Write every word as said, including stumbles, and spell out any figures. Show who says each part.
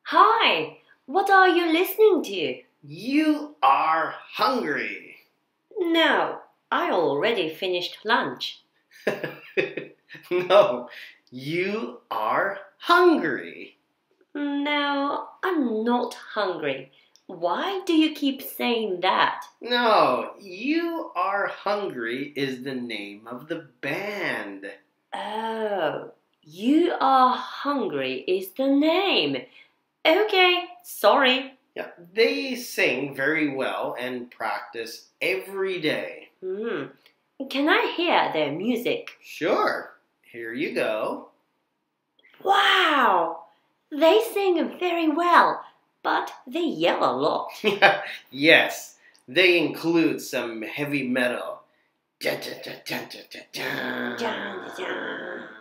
Speaker 1: Hi, what are you listening to?
Speaker 2: You are hungry.
Speaker 1: No, I already finished lunch.
Speaker 2: No, you are hungry.
Speaker 1: No, I'm not hungry. Why do you keep saying that?
Speaker 2: No, You Are Hungry is the name of the band.
Speaker 1: Oh, You Are Hungry is the name. Okay, sorry.
Speaker 2: Yeah, they sing very well and practice every day.
Speaker 1: Hmm. Can I hear their music?
Speaker 2: Sure, here you go.
Speaker 1: Wow! They sing very well, but they yell a lot.
Speaker 2: Yes, they include some heavy metal. Dun, dun, dun, dun, dun, dun, dun.
Speaker 1: Dun, dun.